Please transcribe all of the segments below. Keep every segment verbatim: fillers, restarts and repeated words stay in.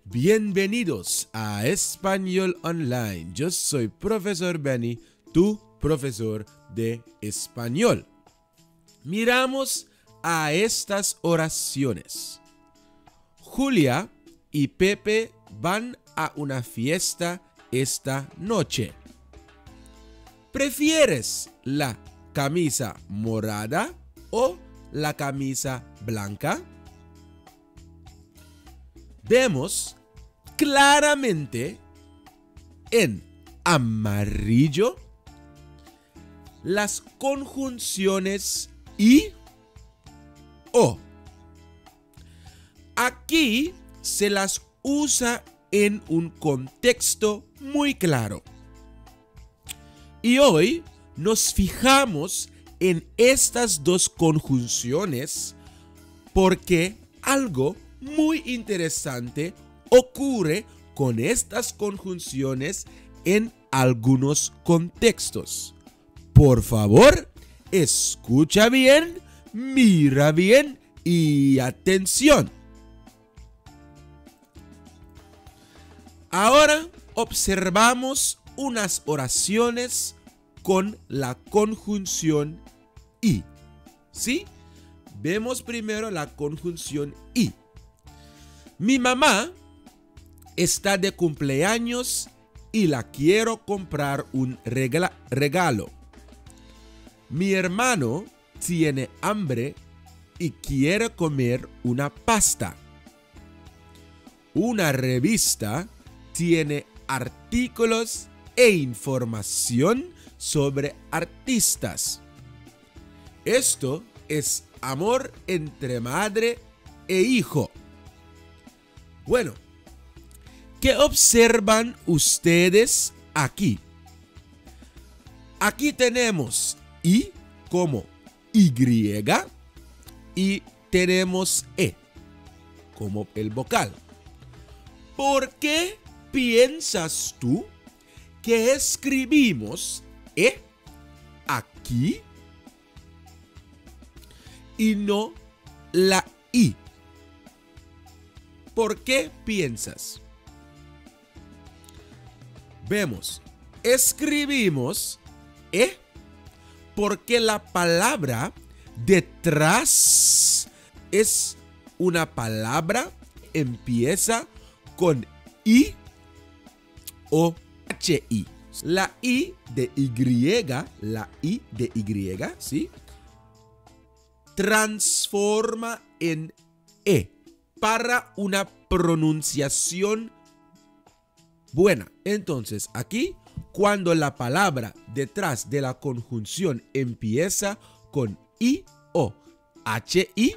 Bienvenidos a Español Online. Yo soy Profesor Benny, tu profesor de español. Miramos a estas oraciones. Julia y Pepe van a una fiesta esta noche. ¿Prefieres la camisa morada o la camisa blanca? Vemos claramente en amarillo las conjunciones y o. Aquí se las usa en un contexto muy claro. Y hoy nos fijamos en estas dos conjunciones porque algo muy interesante ocurre con estas conjunciones en algunos contextos. Por favor, escucha bien, mira bien y atención. Ahora observamos unas oraciones con la conjunción y. ¿Sí? Vemos primero la conjunción y. Mi mamá está de cumpleaños y la quiero comprar un regla- regalo. Mi hermano tiene hambre y quiere comer una pasta. Una revista tiene artículos e información sobre artistas. Esto es amor entre madre e hijo. Bueno, ¿qué observan ustedes aquí? Aquí tenemos I como Y y tenemos E como el vocal. ¿Por qué piensas tú que escribimos E aquí y no la I? ¿Por qué piensas? Vemos, escribimos E porque la palabra detrás es una palabra que empieza con I o H I. La I de Y, la I de Y, ¿sí? Transforma en E para una pronunciación buena. Entonces, aquí, cuando la palabra detrás de la conjunción empieza con I o H I,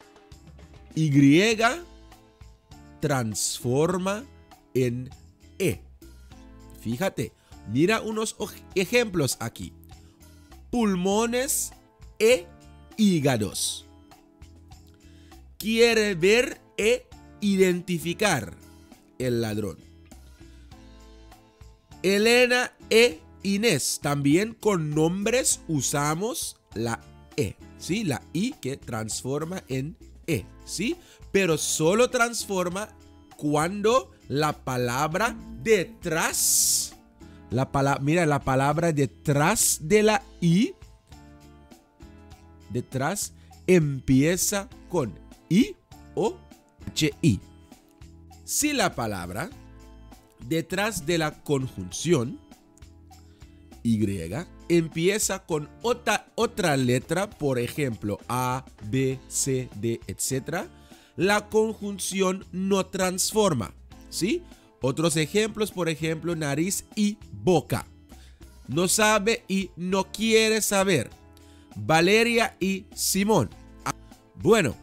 Y transforma en E. Fíjate, mira unos ejemplos aquí. Pulmones e hígados. Quiere ver e identificar el ladrón. Elena e Inés. También con nombres usamos la E. ¿Sí? La I que transforma en E. ¿Sí? Pero solo transforma cuando la palabra detrás. La palabra, mira, la palabra detrás de la I. Detrás empieza con I o H I. Si la palabra detrás de la conjunción Y empieza con otra, otra letra, por ejemplo, A, B, C, D, etcétera, la conjunción no transforma, ¿sí? Otros ejemplos, por ejemplo, nariz y boca. No sabe y no quiere saber. Valeria y Simón. Bueno,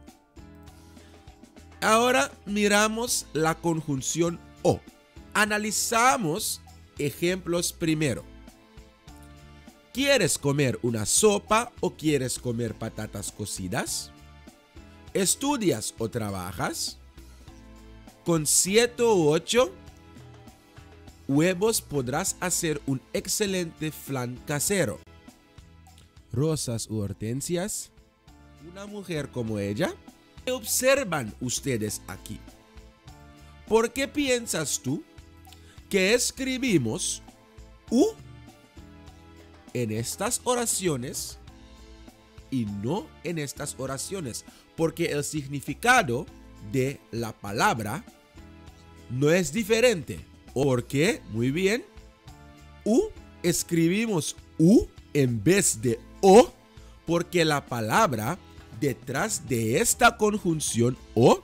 ahora miramos la conjunción O. Analizamos ejemplos primero. ¿Quieres comer una sopa o quieres comer patatas cocidas? ¿Estudias o trabajas? Con siete u ocho huevos podrás hacer un excelente flan casero. Rosas u hortensias. Una mujer como ella. ¿Qué observan ustedes aquí? ¿por qué piensas tú que escribimos U en estas oraciones y no en estas oraciones? Porque el significado de la palabra no es diferente. ¿Por qué? Muy bien. U, escribimos U en vez de O porque la palabra detrás de esta conjunción O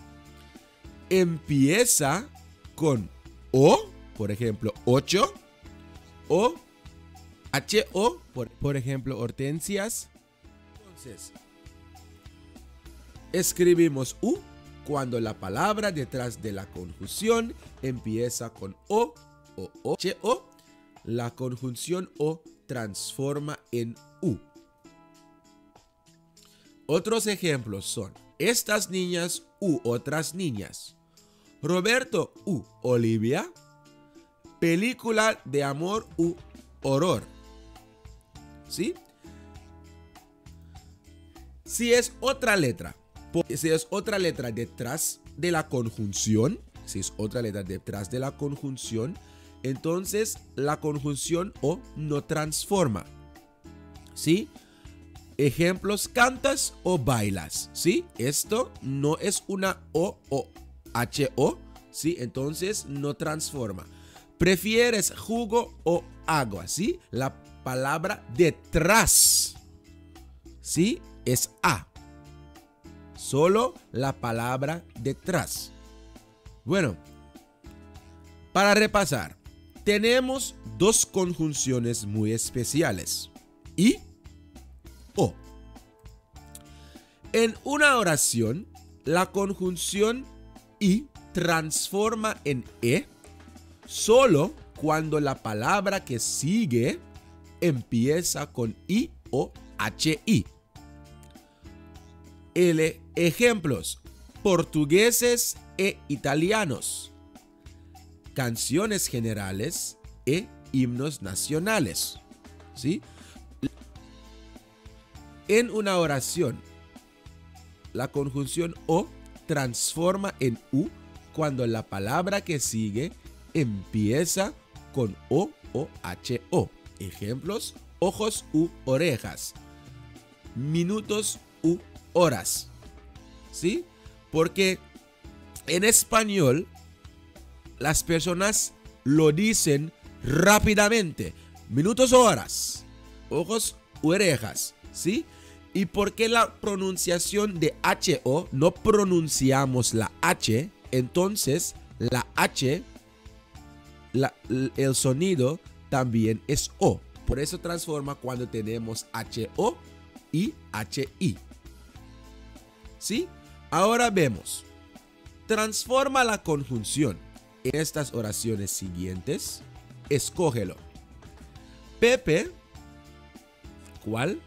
empieza con O, por ejemplo, ocho, o H O, por, por ejemplo, hortensias. Entonces, escribimos U cuando la palabra detrás de la conjunción empieza con O o H O. La conjunción O transforma en U. Otros ejemplos son estas niñas u otras niñas. Roberto u Olivia. Película de amor u horror. ¿Sí? Si es otra letra, si es otra letra detrás de la conjunción, si es otra letra detrás de la conjunción, entonces la conjunción O no transforma. ¿Sí? Ejemplos, cantas o bailas. ¿Sí? Esto no es una O o H O. ¿Sí? Entonces no transforma. ¿Prefieres jugo o agua? ¿Sí? La palabra detrás, ¿sí? Es A. Solo la palabra detrás. Bueno, para repasar, tenemos dos conjunciones muy especiales. Y O. En una oración, la conjunción y transforma en E solo cuando la palabra que sigue empieza con I o H I. L ejemplos: portugueses e italianos, canciones generales e himnos nacionales. ¿Sí? En una oración, la conjunción O transforma en U cuando la palabra que sigue empieza con O o H O. Ejemplos: ojos u orejas, minutos u horas. ¿Sí? Porque en español las personas lo dicen rápidamente. Minutos o horas, ojos u orejas. ¿Sí? ¿Y por qué la pronunciación de H O no pronunciamos la H? Entonces la H, la, el sonido también es O. Por eso transforma cuando tenemos H O y H I. ¿Sí? Ahora vemos. Transforma la conjunción en estas oraciones siguientes. Escógelo. Pepe. ¿Cuál?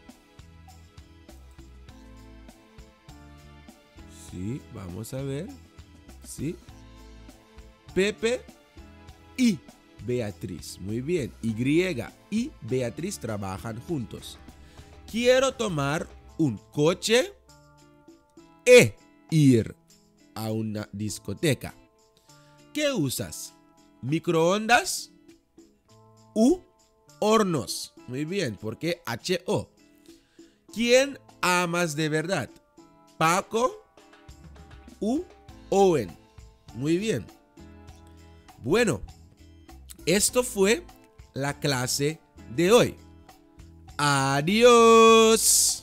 Sí, vamos a ver. Sí. Pepe y Beatriz. Muy bien. Y y Beatriz trabajan juntos. Quiero tomar un coche e ir a una discoteca. ¿Qué usas? ¿Microondas u hornos? Muy bien, porque H O. ¿Quién amas de verdad? ¿Paco u Owen? Muy bien. Bueno, esto fue la clase de hoy. Adiós.